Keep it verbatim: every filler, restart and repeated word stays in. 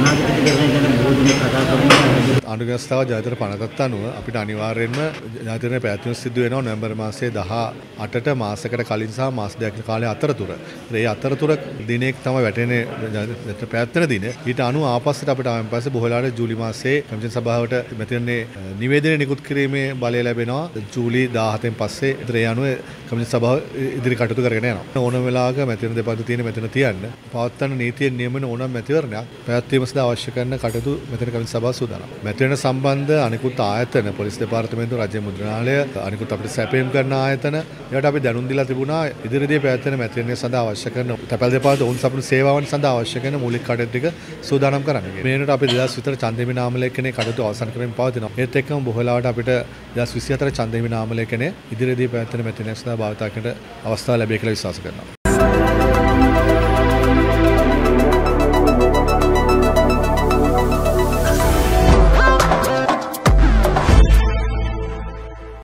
අනුග්‍රහස්ථාව ජාතික පනතත් අනුව අපිට අනිවාර්යයෙන්ම ජාතික පැවැත්වීම සිදු වෙනවා නොවැම්බර් මාසයේ දහ අටට මාසයකට කලින් සහ මාස දෙකක කාලය අතරතුර. ඒ අතරතුර දිනයක තමයි වැටෙන්නේ ජාතික පැවැත්වෙන දින. ඊට අනුව ආපස්සට අපිට ආවන් පස්සේ බොහෝ වෙලාවට ජූලි මාසයේ කමිෂන් සභාවට මෙතනනේ නිවේදනය නිකුත් කිරීමේ බලය ලැබෙනවා. ජූලි දාහතෙන් පස්සේ ඒ අනුව කමිෂන් සභාව ඉදිරි කටයුතු කරගෙන යනවා. ඕනම වෙලාවක මෙතන දෙපැත්ත තියෙන මෙතන තියන්න පවත්වන නීතියෙන් නියමන ඕනම මැතිවරණයක් පැවැත්වීම සඳහා අවශ්‍ය කරන කටයුතු මෙතන කමිෂන් සභාව සූදානම්. මැතිවරණ සම්බන්ධ අනිකුත් ආයතන පොලිස් දෙපාර්තමේන්තුව රාජ්‍ය මුද්‍රණාලය අනිකුත් අපිට සැපයීම් කරන ආයතන ඒවට අපි දැනුම් දීලා තිබුණා ඉදිරියේදී පැවැත්වෙන මැතිවරණය සඳහා අවශ්‍ය කරන තැපැල් දෙපාර්තමේන්තුව ඔවුන් සපුරු සේවාවන් සඳහා අවශ්‍ය කරන මූලික කටයුතු ටික සූදානම් කරන්න. මේ වෙනකොට අපි දෙදාස් විතර ඡන්දෙමි නාම ලේඛනයේ කටයුතු අවසන් කරමින් පවතිනවා. ඒත් එක්කම බොහෝ වෙලාවට අපිට දෙදාස් විසිහතර ඡන්දෙමි නාම ලේඛනයේ ඉදිරියේදී පැවැත්වෙන මැතිවරණය සඳහා භාවිත කරන්න අවස්ථාව ලැබෙයි කියලා විශ්වාස කරනවා.